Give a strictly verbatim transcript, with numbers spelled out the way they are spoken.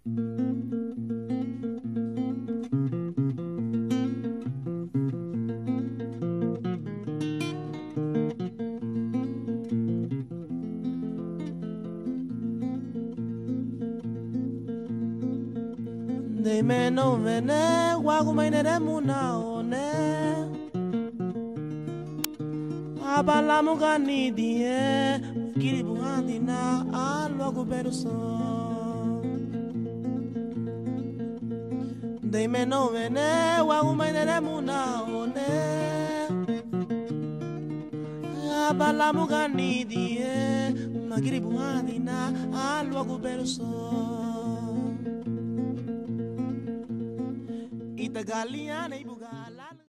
Dime no vene, wagu mainere muna one. Abala mugani die, kiri buhandi na alwagu beruso. Dime no vene, wagu mainere muna one. Abala mugani die, magiri buhandi na alwagu beruso. Ita galinha nem bugar.